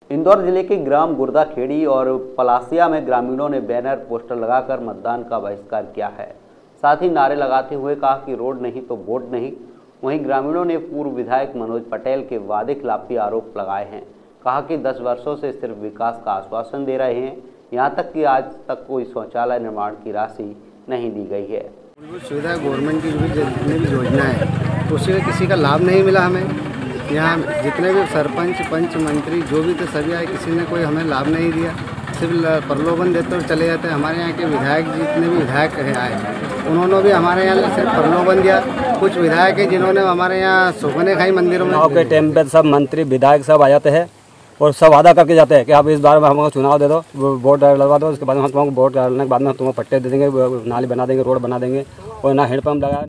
इंदौर जिले के ग्राम गुर्दाखेड़ी और पलासिया में ग्रामीणों ने बैनर पोस्टर लगाकर मतदान का बहिष्कार किया है। साथ ही नारे लगाते हुए कहा कि रोड नहीं तो वोट नहीं। वहीं ग्रामीणों ने पूर्व विधायक मनोज पटेल के वादे खिलाफी आरोप लगाए हैं। कहा कि 10 वर्षों से सिर्फ विकास का आश्वासन दे रहे हैं, यहां तक कि आज तक कोई शौचालय निर्माण की राशि नहीं दी गई है। सुविधा गवर्नमेंट की जितनी भी योजना है उससे किसी का लाभ नहीं मिला हमें। यहाँ जितने भी सरपंच पंच मंत्री जो भी थे सभी आए, किसी ने कोई हमें लाभ नहीं दिया। सिर्फ प्रलोभन देते हुए चले जाते। हमारे यहाँ के विधायक जितने भी विधायक आए उन्होंने भी हमारे यहाँ सिर्फ प्रलोभन दिया। कुछ विधायक है जिन्होंने हमारे यहाँ सुगने खाई मंदिरों में। चुनाव के टाइम पे सब मंत्री विधायक सब आ जाते हैं और सब वादा करके जाते हैं कि आप इस बार में हमको चुनाव दे दो, वोट लगवा दो, उसके बाद में हम तुमको वोट डालने के बाद में तुमको पट्टे दे देंगे, नाली बना देंगे, रोड बना देंगे, और ना हैंडपम्प लगा।